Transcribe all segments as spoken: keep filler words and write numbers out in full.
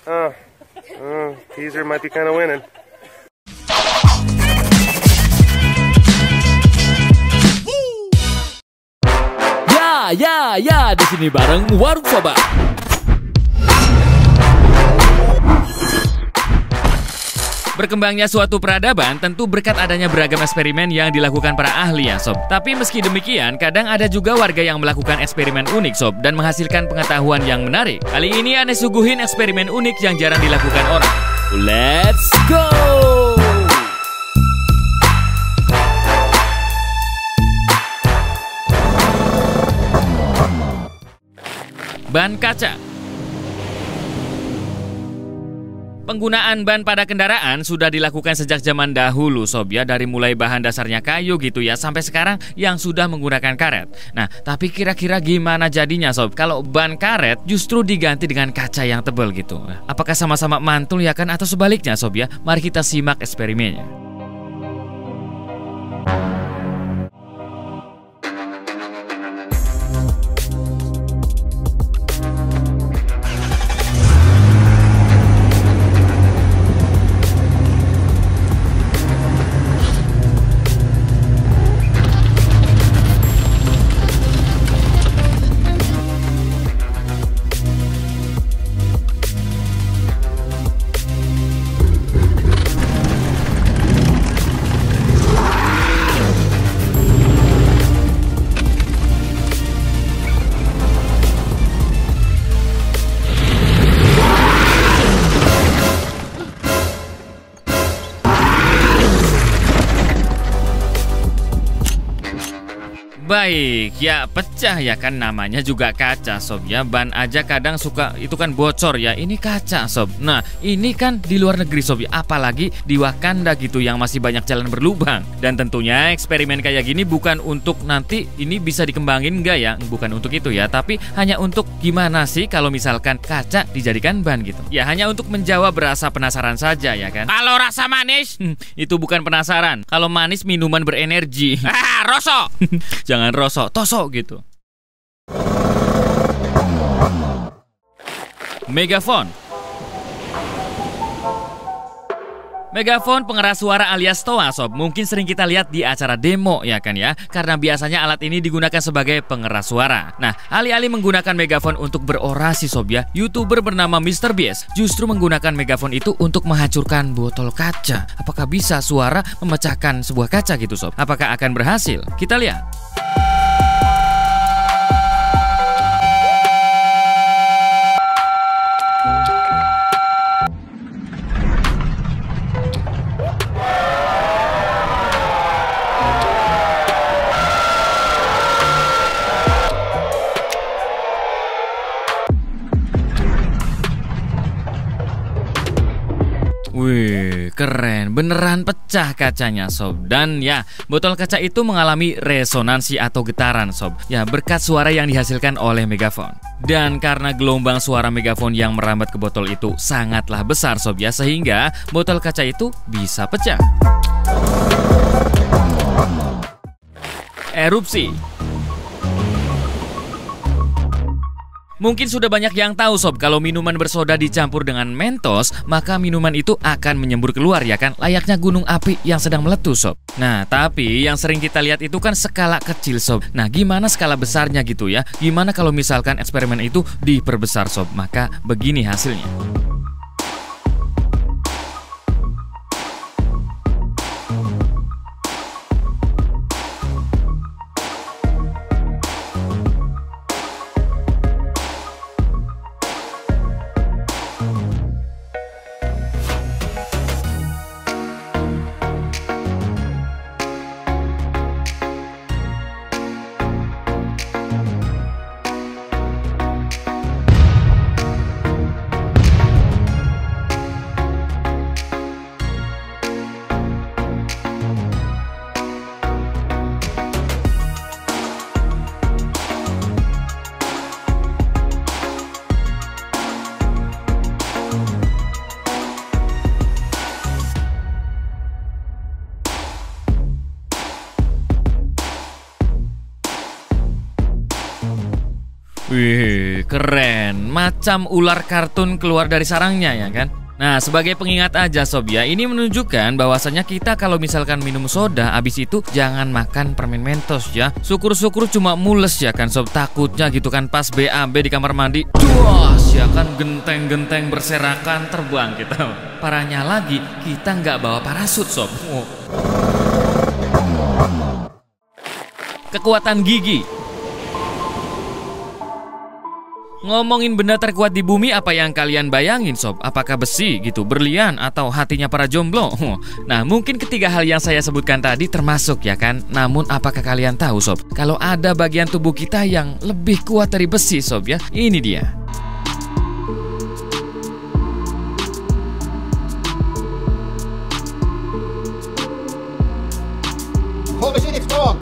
Oh, oh, teaser might be kind of winning. Ya, ya, ya, di sini bareng Warung Sobat. Berkembangnya suatu peradaban tentu berkat adanya beragam eksperimen yang dilakukan para ahli ya sob. Tapi meski demikian, kadang ada juga warga yang melakukan eksperimen unik sob dan menghasilkan pengetahuan yang menarik. Kali ini Ane suguhin eksperimen unik yang jarang dilakukan orang. Let's go! Ban kaca. Penggunaan ban pada kendaraan sudah dilakukan sejak zaman dahulu sob ya, dari mulai bahan dasarnya kayu gitu ya sampai sekarang yang sudah menggunakan karet. Nah, tapi kira-kira gimana jadinya sob kalau ban karet justru diganti dengan kaca yang tebal gitu? Apakah sama-sama mantul ya kan atau sebaliknya sob ya? Mari kita simak eksperimennya. Baik, ya pecah ya kan, namanya juga kaca sob ya. Ban aja kadang suka itu kan bocor ya, ini kaca sob. Nah ini kan di luar negeri sob ya, apalagi di Wakanda gitu yang masih banyak jalan berlubang. Dan tentunya eksperimen kayak gini bukan untuk nanti ini bisa dikembangin enggak ya, bukan untuk itu ya. Tapi hanya untuk gimana sih kalau misalkan kaca dijadikan ban gitu. Ya hanya untuk menjawab rasa penasaran saja ya kan. Kalau rasa manis, itu bukan penasaran. Kalau manis minuman berenergi. Ah, rosok. Jangan rosok, tosok gitu. Megafon. Megafon pengeras suara alias toa sob, mungkin sering kita lihat di acara demo ya kan ya, karena biasanya alat ini digunakan sebagai pengeras suara. Nah, alih-alih menggunakan megafon untuk berorasi sob ya, YouTuber bernama mister Beast justru menggunakan megafon itu untuk menghancurkan botol kaca. Apakah bisa suara memecahkan sebuah kaca gitu sob? Apakah akan berhasil? Kita lihat. Wih, keren, beneran pecah kacanya sob. Dan ya, botol kaca itu mengalami resonansi atau getaran sob. Ya, berkat suara yang dihasilkan oleh megafon. Dan karena gelombang suara megafon yang merambat ke botol itu sangatlah besar sob ya, sehingga botol kaca itu bisa pecah. Erupsi. Mungkin sudah banyak yang tahu sob, kalau minuman bersoda dicampur dengan Mentos, maka minuman itu akan menyembur keluar ya kan, layaknya gunung api yang sedang meletus sob. Nah, tapi yang sering kita lihat itu kan skala kecil sob. Nah, gimana skala besarnya gitu ya? Gimana kalau misalkan eksperimen itu diperbesar sob? Maka begini hasilnya. Wih, keren. macam ular kartun keluar dari sarangnya ya kan. Nah, sebagai pengingat aja sob ya, ini menunjukkan bahwasannya kita kalau misalkan minum soda, abis itu jangan makan permen Mentos ya. Syukur-syukur cuma mules ya kan sob, takutnya gitu kan pas B A B di kamar mandi, duas ya kan, genteng-genteng berserakan terbang kita. Parahnya lagi, kita nggak bawa parasut sob. Oh. Kekuatan gigi. Ngomongin benda terkuat di bumi, apa yang kalian bayangin sob? Apakah besi gitu, berlian, atau hatinya para jomblo? Nah, mungkin ketiga hal yang saya sebutkan tadi termasuk ya kan. Namun apakah kalian tahu sob, kalau ada bagian tubuh kita yang lebih kuat dari besi sob ya? Ini dia. Holy shit, it's gone!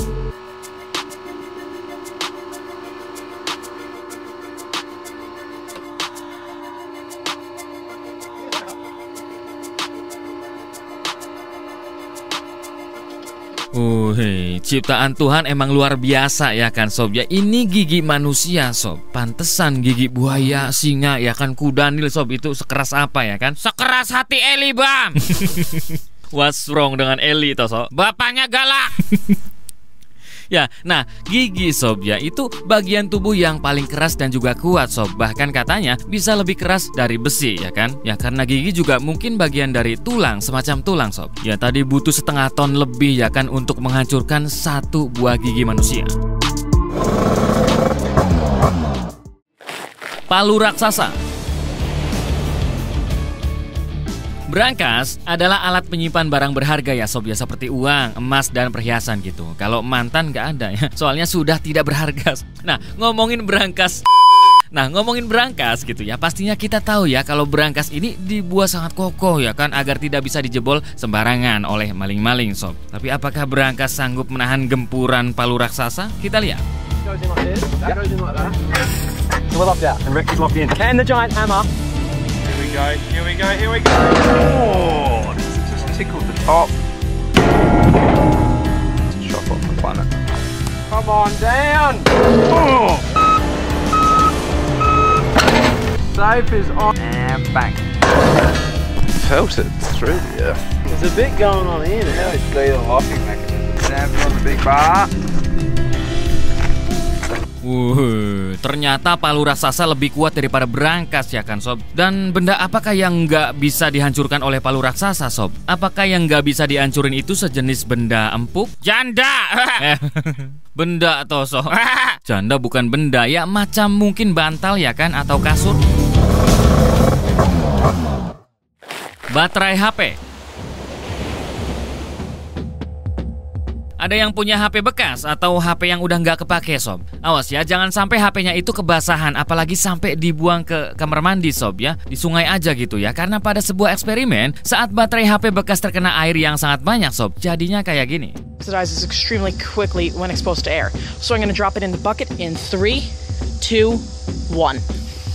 Uh, hei, ciptaan Tuhan emang luar biasa ya kan sob ya. Ini gigi manusia sob, pantesan gigi buaya, singa ya kan, kuda nil sob itu sekeras apa ya kan? Sekeras hati Eli bang. What's wrong dengan Eli toh sob? Bapaknya galak. Ya, nah gigi sob ya itu bagian tubuh yang paling keras dan juga kuat sob. Bahkan katanya bisa lebih keras dari besi ya kan. Ya karena gigi juga mungkin bagian dari tulang, semacam tulang sob. Ya tadi butuh setengah ton lebih ya kan untuk menghancurkan satu buah gigi manusia. Palu raksasa. Brankas adalah alat penyimpan barang berharga ya sob ya, seperti uang, emas, dan perhiasan gitu. Kalau mantan nggak ada ya, soalnya sudah tidak berharga. Nah, ngomongin brankas, nah ngomongin brankas gitu ya, pastinya kita tahu ya kalau brankas ini dibuat sangat kokoh ya kan, agar tidak bisa dijebol sembarangan oleh maling-maling sob. Tapi apakah brankas sanggup menahan gempuran palu raksasa? Kita lihat. Goes in like this. That goes in like that. So we're locked out, and Rick is locked in. And the giant hammer. Here we go, here we go, here we go. Oh, just tickled the top. Shot off the planet. Come on down. Oh. Safe is on. And bang. Felt it through the earth. There's a bit going on here now. It's the locking mechanism. Snapping on the big bar. Wuh, ternyata palu raksasa lebih kuat daripada brankas ya kan sob. Dan benda apakah yang nggak bisa dihancurkan oleh palu raksasa sob? Apakah yang nggak bisa dihancurin itu sejenis benda empuk? Janda! Benda toh sob. Janda bukan benda ya, macam mungkin bantal ya kan, atau kasur. Baterai H P. Ada yang punya H P bekas atau H P yang udah nggak kepake sob? Awas ya, jangan sampai H P-nya itu kebasahan, apalagi sampai dibuang ke kamar mandi sob ya. Di sungai aja gitu ya, karena pada sebuah eksperimen saat baterai H P bekas terkena air yang sangat banyak sob, jadinya kayak gini. Oxidizes extremely quickly when exposed to air. So I'm going to drop it in the bucket in three, two, one.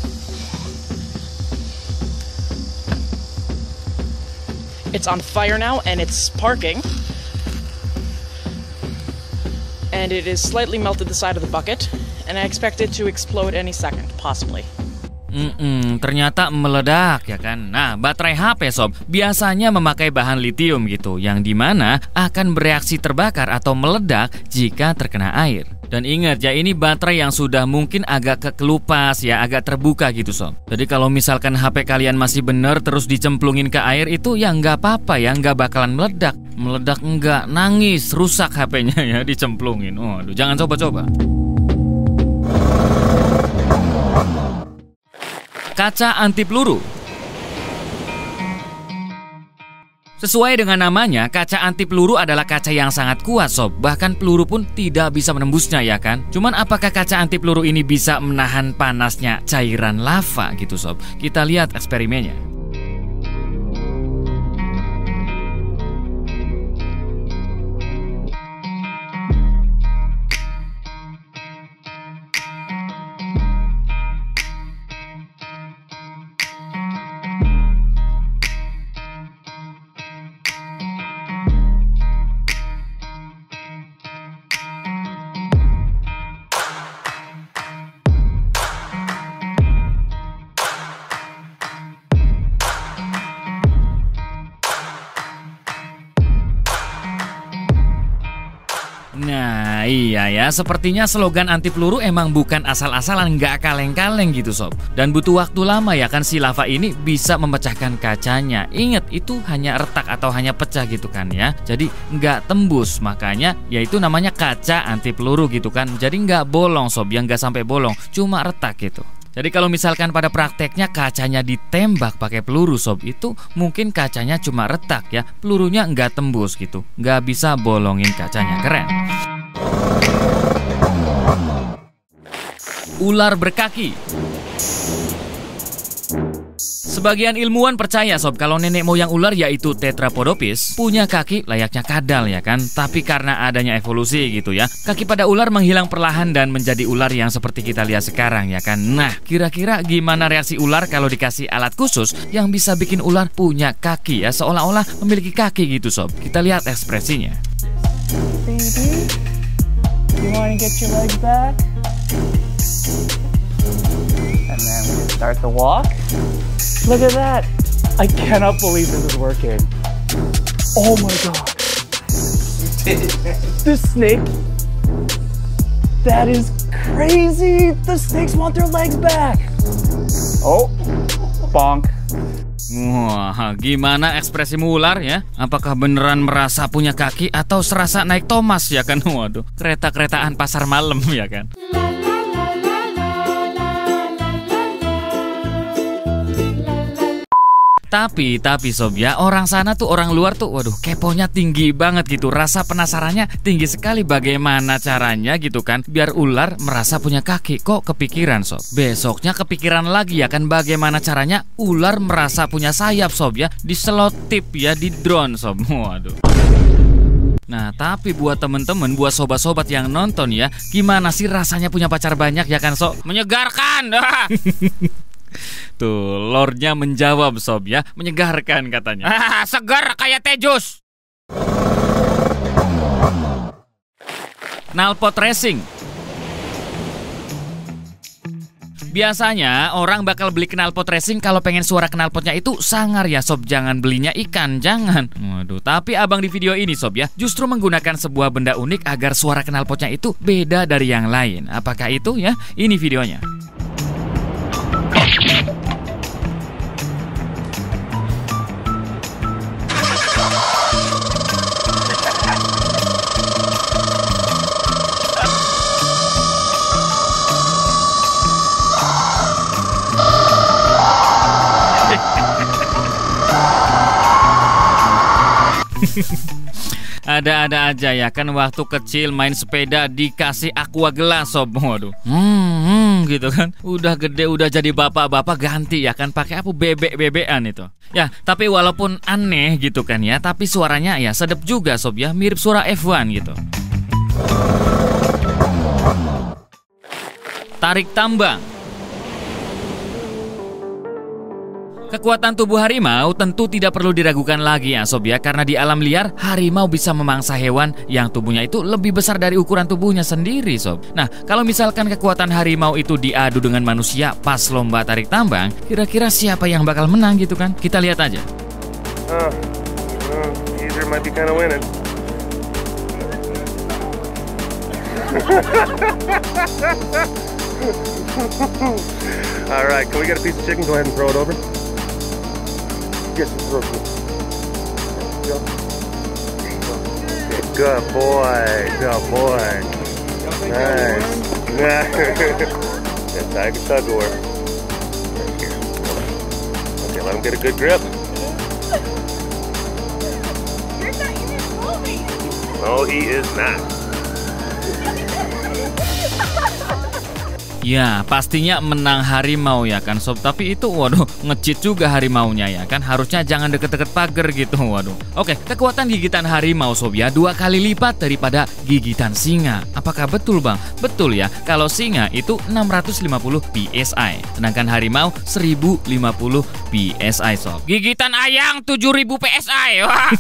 It's on fire now and it's sparking. And it is slightly melted the side of the bucket, and I expect it to explode any second, possibly. Mm-mm, ternyata meledak ya kan. Nah, baterai H P sob biasanya memakai bahan litium gitu, yang dimana akan bereaksi terbakar atau meledak jika terkena air. Dan ingat ya, ini baterai yang sudah mungkin agak kekelupas ya, agak terbuka gitu sob. Jadi kalau misalkan H P kalian masih bener terus dicemplungin ke air, itu ya nggak apa-apa ya, nggak bakalan meledak. Meledak enggak, nangis, rusak H P-nya ya dicemplungin. Oh, aduh, jangan coba-coba. Kaca anti peluru. Sesuai dengan namanya, kaca anti peluru adalah kaca yang sangat kuat sob. Bahkan peluru pun tidak bisa menembusnya ya kan. Cuman apakah kaca anti peluru ini bisa menahan panasnya cairan lava gitu sob? Kita lihat eksperimennya. iya ya, sepertinya slogan anti peluru emang bukan asal-asalan, nggak kaleng-kaleng gitu sob. Dan butuh waktu lama ya kan si lava ini bisa memecahkan kacanya. Ingat, itu hanya retak atau hanya pecah gitu kan ya. Jadi nggak tembus, makanya yaitu namanya kaca anti peluru gitu kan. Jadi nggak bolong sob, yang nggak sampai bolong, cuma retak gitu. Jadi kalau misalkan pada prakteknya kacanya ditembak pakai peluru sob, itu mungkin kacanya cuma retak ya, pelurunya nggak tembus gitu, nggak bisa bolongin kacanya. Keren. Ular berkaki. Sebagian ilmuwan percaya sob kalau nenek moyang ular yaitu Tetrapodopis punya kaki layaknya kadal ya kan. Tapi karena adanya evolusi gitu ya, kaki pada ular menghilang perlahan dan menjadi ular yang seperti kita lihat sekarang ya kan. Nah, kira-kira gimana reaksi ular kalau dikasih alat khusus yang bisa bikin ular punya kaki ya, seolah-olah memiliki kaki gitu sob. Kita lihat ekspresinya. Baby, you wanna get your legs back? And then we start the walk. Look at that! I cannot believe this is working. Oh my god! The snake. That is crazy! The snakes want their legs back. Oh, bonk. Wah, gimana ekspresimu ular ya? Apakah beneran merasa punya kaki atau serasa naik Thomas ya kan? Waduh, kereta-keretaan pasar malam ya kan? Tapi, tapi sob ya, orang sana tuh, orang luar tuh, waduh, keponya tinggi banget gitu. Rasa penasarannya tinggi sekali, bagaimana caranya gitu kan biar ular merasa punya kaki. Kok kepikiran sob? Besoknya kepikiran lagi ya kan, bagaimana caranya ular merasa punya sayap sob ya, diselotip ya, di drone sob. Waduh. Nah, tapi buat temen-temen, buat sobat-sobat yang nonton ya, gimana sih rasanya punya pacar banyak ya kan sob? Menyegarkan. Tuh, lordnya menjawab sob ya, menyegarkan katanya. Ah, segar kayak teh jus. Knalpot racing. Biasanya orang bakal beli knalpot racing kalau pengen suara knalpotnya itu sangar ya sob. Jangan belinya ikan, jangan. Waduh, tapi abang di video ini sob ya, justru menggunakan sebuah benda unik agar suara knalpotnya itu beda dari yang lain. Apakah itu ya? Ini videonya. Ada-ada aja ya kan, waktu kecil main sepeda dikasih aqua gelas sob. Waduh, hmm, hmm, gitu kan. Udah gede, udah jadi bapak-bapak ganti ya kan, pakai apa bebek-bebekan itu. Ya, tapi walaupun aneh gitu kan ya, tapi suaranya ya sedep juga sob ya, mirip suara F satu gitu. Tarik tambang. Kekuatan tubuh harimau tentu tidak perlu diragukan lagi ya sob ya, karena di alam liar harimau bisa memangsa hewan yang tubuhnya itu lebih besar dari ukuran tubuhnya sendiri sob. Nah, kalau misalkan kekuatan harimau itu diadu dengan manusia pas lomba tarik tambang, kira-kira siapa yang bakal menang gitu kan? Kita lihat aja. Uh, uh, either might be kind of winning. All right, can we get a piece of chicken? Go ahead and throw it over. Good boy, good boy. Nice. Yeah, tiger tug-oar. Okay, let him get a good grip. No, he is not. Ya, pastinya menang harimau ya kan sob. Tapi itu waduh, nge-cheat juga harimaunya ya kan. Harusnya jangan deket-deket pagar gitu. Waduh. Oke, kekuatan gigitan harimau sob ya dua kali lipat daripada gigitan singa. Apakah betul bang? Betul ya. Kalau singa itu enam ratus lima puluh P S I, sedangkan harimau seribu lima puluh P S I sob. Gigitan ayang tujuh ribu P S I. Wah.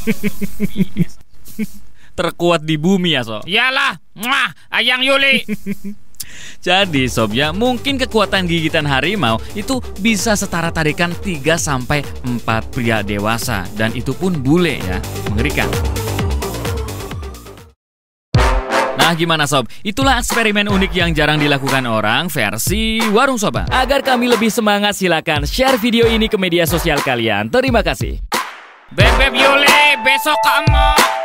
Terkuat di bumi ya sob. Iyalah, mwah, ayang Yuli. Jadi sob ya, mungkin kekuatan gigitan harimau itu bisa setara tarikan tiga sampai empat pria dewasa, dan itu pun bule ya. Mengerikan. Nah, Nah gimana sob? Itulah eksperimen unik yang jarang dilakukan orang versi Warung Soba. Agar kami lebih semangat, silakan share video ini ke media sosial kalian. Terima kasih. Beb Beb Yule, besok kamu.